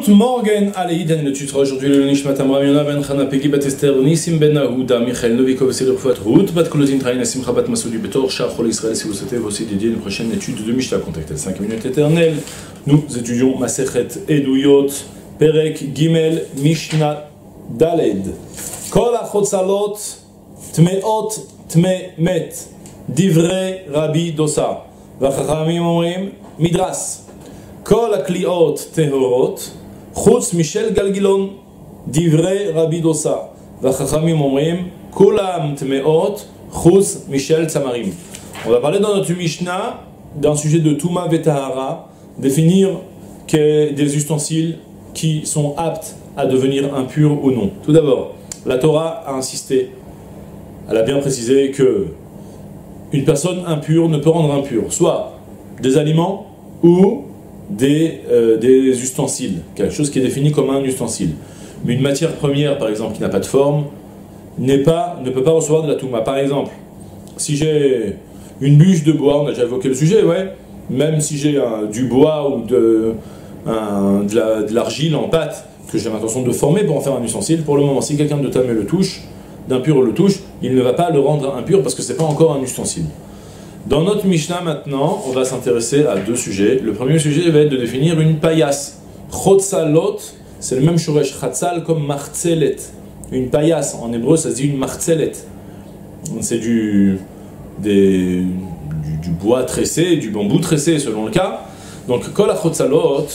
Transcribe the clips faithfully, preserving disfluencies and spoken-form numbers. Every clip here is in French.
Good morning, Aleïden, le tuteur aujourd'hui le Nishmat Amram Yona ben Chana Pegi bat Esther Nissim ben Aouda Michael Novikov c'est le Fouat Ruth bat Kolozin Train Nassim Chabat Masoudi Betor Shah Chol Israël. Si vous souhaitez vous aussi dédier une prochaine étude de Mishnah, contactez cinq minutes éternelles. Nous étudions Masechet Eduyot Perek Gimel Mishnah Daled Kol Achotzalot Tmeot Tmemet Divrei Rabbi Dosa Vachachamim Omrim Midras Kol Akliot Tehorot Chutz Michel Galgilon Divrei Rabbi Dosa Vachachamim Omrim Kulam Tmeot Chutz Michel Tzamarim. On va parler dans notre Mishnah d'un sujet de Touma Vetahara, définir que des ustensiles qui sont aptes à devenir impurs ou non. Tout d'abord, la Torah a insisté, elle a bien précisé que une personne impure ne peut rendre impur soit des aliments ou des, euh, des ustensiles, quelque chose qui est défini comme un ustensile. Mais une matière première, par exemple, qui n'a pas de forme, n'est pas, ne peut pas recevoir de la touma. Par exemple, si j'ai une bûche de bois, on a déjà évoqué le sujet, ouais, même si j'ai un, du bois ou de, un, de, la, de l'argile en pâte que j'ai l'intention de former pour en faire un ustensile, pour le moment, si quelqu'un de tamé le touche, d'impur le touche, il ne va pas le rendre impur parce que ce n'est pas encore un ustensile. Dans notre Mishnah maintenant, on va s'intéresser à deux sujets. Le premier sujet va être de définir une paillasse. Chotzalot, c'est le même shoresh chatzal comme martzelet. Une paillasse, en hébreu ça se dit une martzelet. C'est du, des, du, du bois tressé, du bambou tressé selon le cas. Donc kol chotzalot,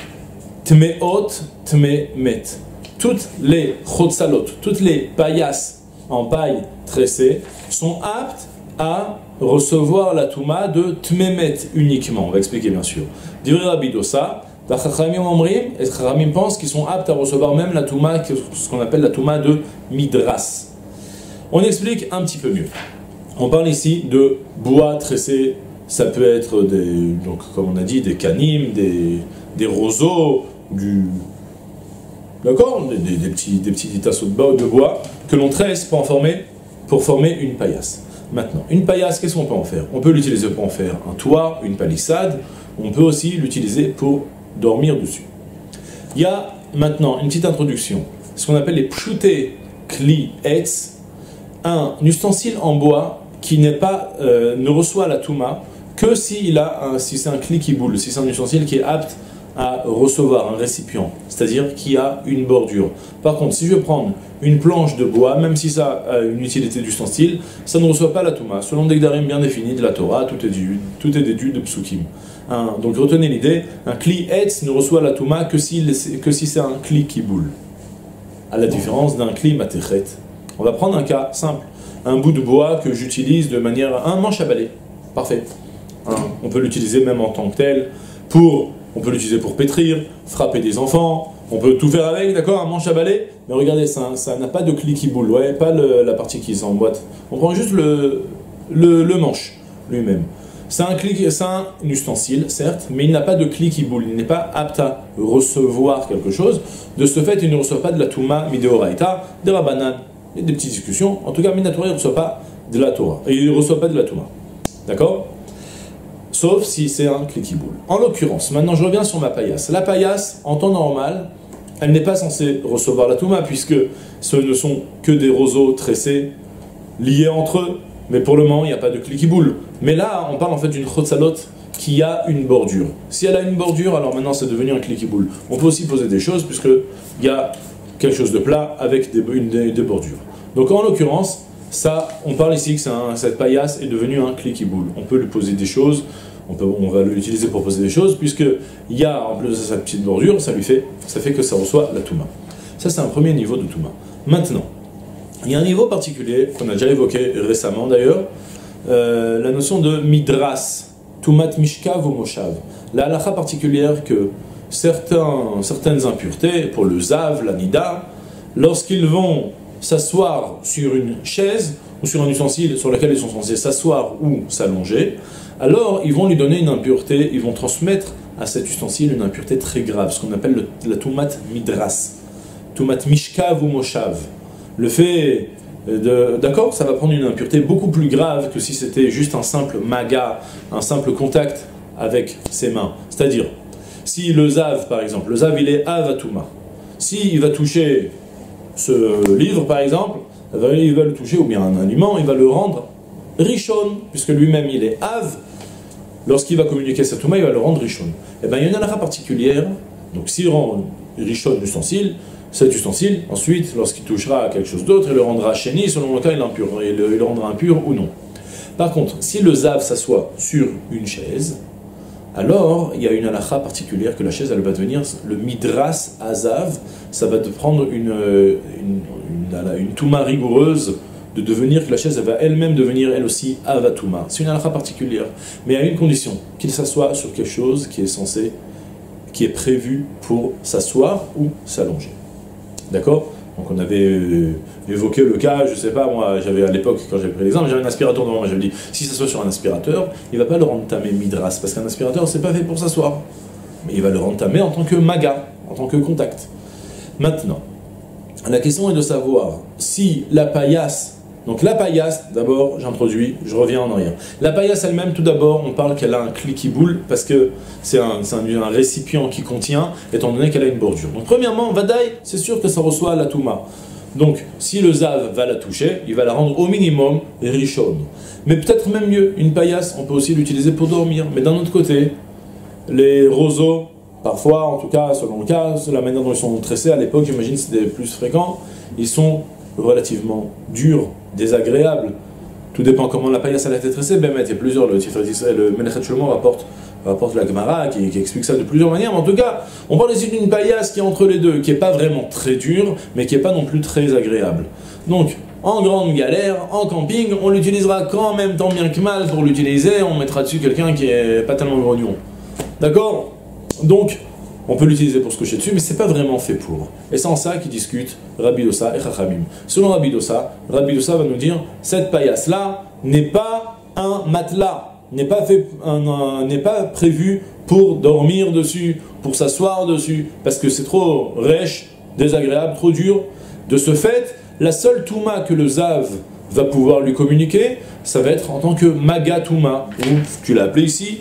tmeot, tmemet. Toutes les chotzalot, toutes les paillasses en paille tressée sont aptes à recevoir la touma de tmemet uniquement. On va expliquer bien sûr. Divrei Rabbi Dosa, Chachamim Omrim, et Chachamim pensent qu'ils sont aptes à recevoir même la touma, ce qu'on appelle la touma de midras. On explique un petit peu mieux. On parle ici de bois tressé, ça peut être des, donc comme on a dit, des canim, des, des roseaux, du, d'accord, des, des, des petits, des petits tasseaux de bois que l'on tresse pour en former, pour former une paillasse. Maintenant, une paillasse, qu'est-ce qu'on peut en faire? On peut l'utiliser pour en faire un toit, une palissade, on peut aussi l'utiliser pour dormir dessus. Il y a maintenant une petite introduction, ce qu'on appelle les pshuté kli etz, un ustensile en bois qui n'est pas, euh, ne reçoit la touma que si, il a un, si c'est un kli qui boule, si c'est un ustensile qui est apte à recevoir un récipient, c'est-à-dire qui a une bordure. Par contre, si je vais prendre une planche de bois, même si ça a une utilité d'ustensile, ça ne reçoit pas la touma. Selon des gdarim bien définis de la Torah, tout est déduit, tout est déduit de psukim. Hein, donc retenez l'idée, un kli etz ne reçoit la touma que si, que si c'est un kli qui boule. À la différence d'un kli matechet. On va prendre un cas simple. Un bout de bois que j'utilise de manière... un manche à balai. Parfait. Hein, on peut l'utiliser même en tant que tel pour... On peut l'utiliser pour pétrir, frapper des enfants, on peut tout faire avec, d'accord, un manche à balai. Mais regardez, ça n'a pas de clé qui boule, ouais, pas le, la partie qui s'emboîte. On prend juste le, le, le manche lui-même. C'est un, un ustensile, certes, mais il n'a pas de clé qui boule, il n'est pas apte à recevoir quelque chose. De ce fait, il ne reçoit pas de la touma mideoraita, des rabanan, et des petites discussions. En tout cas, minatora, il ne reçoit pas de la Torah, et il ne reçoit pas de la touma. D'accord? Sauf si c'est un clé qui boule. En l'occurrence, maintenant je reviens sur ma paillasse. La paillasse, en temps normal, elle n'est pas censée recevoir la touma, puisque ce ne sont que des roseaux tressés, liés entre eux, mais pour le moment, il n'y a pas de clé qui boule. Mais là, on parle en fait d'une chotzalot qui a une bordure. Si elle a une bordure, alors maintenant c'est devenu un clé qui boule. On peut aussi poser des choses, puisqu'il y a quelque chose de plat avec des, une, des, des bordures. Donc en l'occurrence, ça, on parle ici que un, cette paillasse est devenue un clé qui boule. On peut lui poser des choses, on, peut, on va l'utiliser pour poser des choses, puisqu'il y a, en plus de sa petite bordure, ça lui fait, ça fait que ça reçoit la touma. Ça, c'est un premier niveau de touma. Maintenant, il y a un niveau particulier, qu'on a déjà évoqué récemment d'ailleurs, euh, la notion de midras, tumat mishkav ou moshav. La halakha particulière que certains, certaines impuretés, pour le zav, la nida, lorsqu'ils vont s'asseoir sur une chaise ou sur un ustensile sur lequel ils sont censés s'asseoir ou s'allonger, alors ils vont lui donner une impureté, ils vont transmettre à cet ustensile une impureté très grave, ce qu'on appelle le, la tumat midras, tumat mishkav ou moshav. Le fait de, d'accord, ça va prendre une impureté beaucoup plus grave que si c'était juste un simple maga, un simple contact avec ses mains. C'est-à-dire, Si le zav, par exemple, le zav, il est avatuma. S'il va toucher ce livre, par exemple, il va le toucher, ou bien un aliment, il va le rendre rishon, puisque lui-même il est av. Lorsqu'il va communiquer sa touma, il va le rendre rishon. Et bien il y a une halakha particulière, donc s'il rend rishon l'ustensile, cet ustensile, ensuite, lorsqu'il touchera à quelque chose d'autre, il le rendra chéni, selon le cas, il, impur, il, le, il le rendra impur ou non. Par contre, si le zav s'assoit sur une chaise, alors il y a une halakha particulière que la chaise, elle va devenir le midras azav, ça va te prendre une, une, une, une, une touma rigoureuse, de devenir, que la chaise elle va elle-même devenir elle aussi avatuma. C'est une halakha particulière, mais à une condition, qu'il s'assoie sur quelque chose qui est censé, qui est prévu pour s'asseoir ou s'allonger. D'accord? Donc on avait euh, évoqué le cas, je sais pas, moi j'avais à l'époque, quand j'avais pris l'exemple, j'avais un aspirateur devant moi, j'avais dit, si ça soit sur un aspirateur, il va pas le rendre tamé midras, parce qu'un aspirateur c'est pas fait pour s'asseoir, mais il va le rendre tamé en tant que maga, en tant que contact. Maintenant, la question est de savoir si la paillasse, donc la paillasse, d'abord j'introduis, je reviens en arrière. La paillasse elle-même, tout d'abord, on parle qu'elle a un clicky-boule parce que c'est un, un, un récipient qui contient, étant donné qu'elle a une bordure. Donc premièrement, vadaï, c'est sûr que ça reçoit la touma. Donc si le zav va la toucher, il va la rendre au minimum rishon. Mais peut-être même mieux, une paillasse, on peut aussi l'utiliser pour dormir. Mais d'un autre côté, les roseaux, parfois, en tout cas, selon le cas, la manière dont ils sont tressés à l'époque, j'imagine que c'était plus fréquent, ils sont relativement durs, désagréables. Tout dépend comment la paillasse a été tressée. Ben, il y a plusieurs, le Tiferet Israël, le Menachet Shlomo rapporte, rapporte la Gemara qui, qui explique ça de plusieurs manières. Mais en tout cas, on parle ici d'une paillasse qui est entre les deux, qui n'est pas vraiment très dure, mais qui n'est pas non plus très agréable. Donc, en grande galère, en camping, on l'utilisera quand même tant bien que mal pour l'utiliser. On mettra dessus quelqu'un qui est pas tellement grognon. D'accord? Donc, on peut l'utiliser pour se coucher dessus, mais c'est pas vraiment fait pour. Et c'est en ça qu'ils discutent Rabbi Dossa et Chachamim. Selon Rabbi Dossa, Rabbi Dossa va nous dire cette paillasse-là n'est pas un matelas, n'est pas, fait, un, un, n'est pas prévu pour dormir dessus, pour s'asseoir dessus, parce que c'est trop rêche, désagréable, trop dur. De ce fait, la seule touma que le zav va pouvoir lui communiquer, ça va être en tant que maga touma, ou tu l'as appelé ici,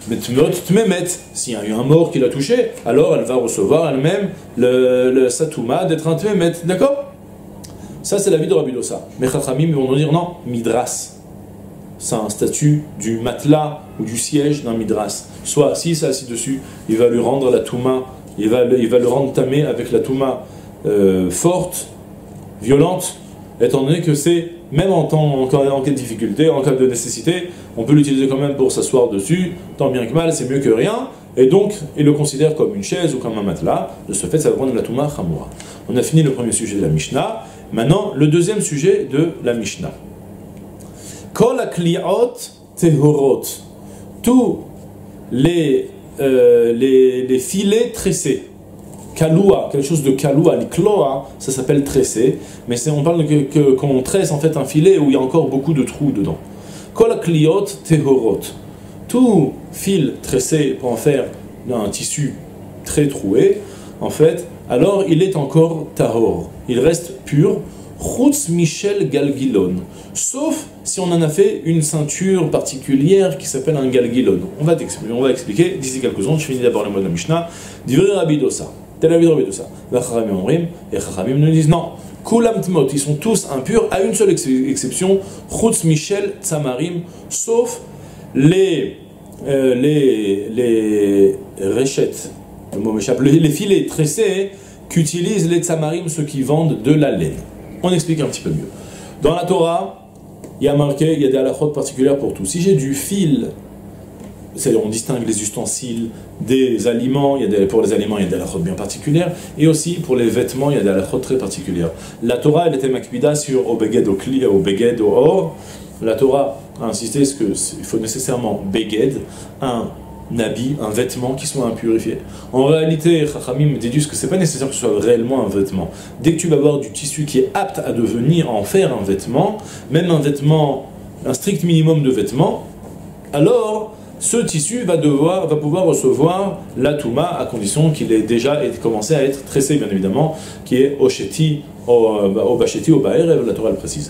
s'il y a eu un mort qui l'a touché, alors elle va recevoir elle-même le, le satouma d'être un tmemet, d'accord? Ça c'est l'avis de Rabbi Dossa. Mais Chachamim vont nous dire non, midras. C'est un statut du matelas ou du siège d'un midras. Soit s'il s'est assis dessus, il va lui rendre la touma, il va le, il va le rendre tamé avec la touma euh, forte, violente, étant donné que c'est, même en, temps, en, en cas de difficulté, en cas de nécessité, on peut l'utiliser quand même pour s'asseoir dessus, tant bien que mal, c'est mieux que rien, et donc il le considère comme une chaise ou comme un matelas. De ce fait, ça va prendre la touma chamura. On a fini le premier sujet de la Mishnah, maintenant le deuxième sujet de la Mishnah. Kol hakliot tehorot, tous les, euh, les, les filets tressés. Kaloua, quelque chose de kaloua, l'ikloa, ça s'appelle tresser, mais c'est, on parle que, que, qu'on tresse en fait un filet où il y a encore beaucoup de trous dedans. Kol hakliot tehorot, tout fil tressé pour en faire un tissu très troué, en fait, alors il est encore tahor, il reste pur, chutz michel galgilon, sauf si on en a fait une ceinture particulière qui s'appelle un galgilon. On va, on va expliquer d'ici quelques secondes, je finis d'abord le mot de la Mishnah, divrei Rabbi Dossa. Tel avis de Rabbi Dossa. Et Chachamim nous disent non. Kulam tmot, ils sont tous impurs, à une seule ex exception, chutz michel tsamarim, sauf les euh, les les réchettes, le mot m'échappe, les, les filets tressés qu'utilisent les tsamarim, ceux qui vendent de la laine. On explique un petit peu mieux. Dans la Torah, il y a marqué, il y a des halakhot particulières pour tout. Si j'ai du fil, c'est-à-dire on distingue les ustensiles des aliments, il y a des, pour les aliments il y a des halakhot bien particulières, et aussi pour les vêtements il y a des halakhot très particulières. La Torah elle était makbida sur au beged au kli, au beged au or. La Torah a insisté sur que il faut nécessairement beged, un habit, un vêtement qui soit impurifié. En réalité, Chachamim déduisent que c'est pas nécessaire que ce soit réellement un vêtement. Dès que tu vas avoir du tissu qui est apte à devenir, à en faire un vêtement, même un vêtement, un strict minimum de vêtements, alors ce tissu va, devoir, va pouvoir recevoir la touma à condition qu'il ait déjà commencé à être tressé, bien évidemment, qui est au sheti, au, au bacheti, au ba'erev, la Torah le précise.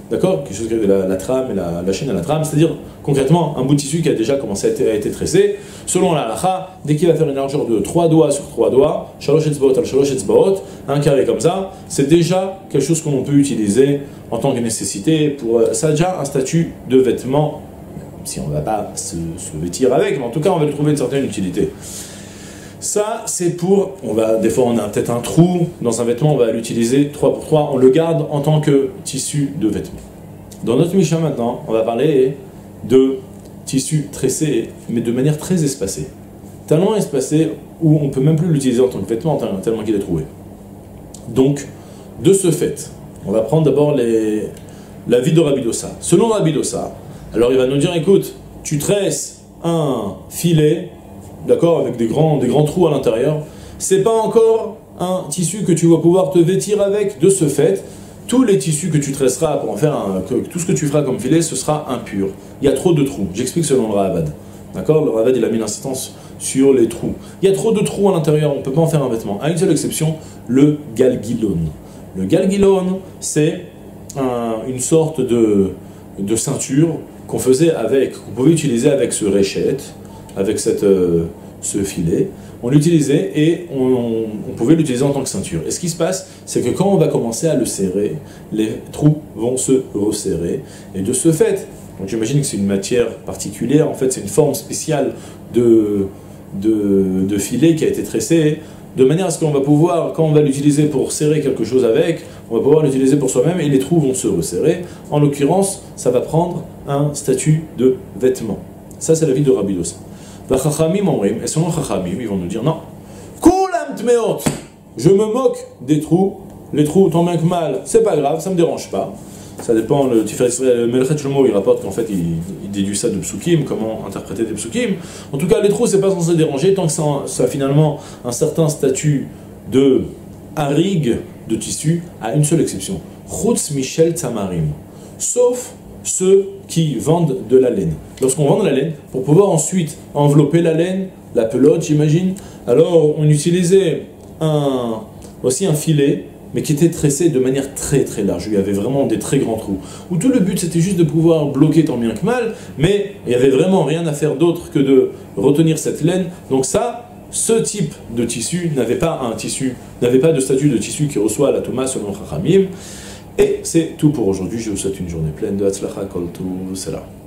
d'accord? Quelque chose qui est la, la trame et la, la chaîne à la trame, c'est-à-dire concrètement un bout de tissu qui a déjà commencé à être, à être tressé. Selon la halakha, dès qu'il va faire une largeur de trois doigts sur trois doigts, shalosh etzbaot al shalosh etzbaot, un carré comme ça, c'est déjà quelque chose qu'on peut utiliser en tant que nécessité. Pour, ça a déjà un statut de vêtement, si on ne va pas se, se vêtir avec, mais en tout cas on va lui trouver une certaine utilité. Ça, c'est pour, on va, des fois on a peut-être un trou dans un vêtement, on va l'utiliser trois pour trois, on le garde en tant que tissu de vêtement. Dans notre Mishnah maintenant, on va parler de tissu tressé, mais de manière très espacée. Tellement espacé où on ne peut même plus l'utiliser en tant que vêtement, tellement qu'il est troué. Donc, de ce fait, on va prendre d'abord les... l'avis de Rabbi Dossa. Selon Rabbi Dossa, alors il va nous dire, écoute, tu tresses un filet, d'accord, avec des grands, des grands trous à l'intérieur, c'est pas encore un tissu que tu vas pouvoir te vêtir avec. De ce fait, tous les tissus que tu tresseras pour en faire un, que, tout ce que tu feras comme filet, ce sera impur. Il y a trop de trous. J'explique selon le Ravad. D'accord, le Ravad il a mis l'insistance sur les trous. Il y a trop de trous à l'intérieur, on ne peut pas en faire un vêtement. À une seule exception, le galgilon. Le galgilon, c'est un, une sorte de, de ceinture qu'on faisait avec, qu'on pouvait utiliser avec ce réchette, avec cette, euh, ce filet, on l'utilisait et on, on, on pouvait l'utiliser en tant que ceinture. Et ce qui se passe, c'est que quand on va commencer à le serrer, les trous vont se resserrer. Et de ce fait, donc j'imagine que c'est une matière particulière, en fait c'est une forme spéciale de, de, de filet qui a été tressé, de manière à ce qu'on va pouvoir, quand on va l'utiliser pour serrer quelque chose avec, on va pouvoir l'utiliser pour soi-même et les trous vont se resserrer. En l'occurrence, ça va prendre un statut de vêtement. Ça, c'est l'avis de Rabbi Dossa. Et selon Chachamim, ils vont nous dire non. Kulam tmeot, je me moque des trous. Les trous, tant bien que mal, c'est pas grave, ça me dérange pas. Ça dépend, le Melchet Shlomo, il rapporte qu'en fait, il, il déduit ça de psukim, comment interpréter des psukim. En tout cas, les trous, c'est pas censé déranger, tant que ça, ça a finalement un certain statut de harig, de tissu, à une seule exception. Chutz Michel Tamarim. Sauf ceux qui vendent de la laine. Lorsqu'on vend de la laine, pour pouvoir ensuite envelopper la laine, la pelote, j'imagine, alors on utilisait un, aussi un filet, mais qui était tressé de manière très très large. Il y avait vraiment des très grands trous. Où tout le but c'était juste de pouvoir bloquer tant bien que mal, mais il n'y avait vraiment rien à faire d'autre que de retenir cette laine. Donc ça, ce type de tissu n'avait pas un tissu, n'avait pas de statut de tissu qui reçoit la Touma selon Chachamim. Et c'est tout pour aujourd'hui. Je vous souhaite une journée pleine de Hatzlacha Kol Tov.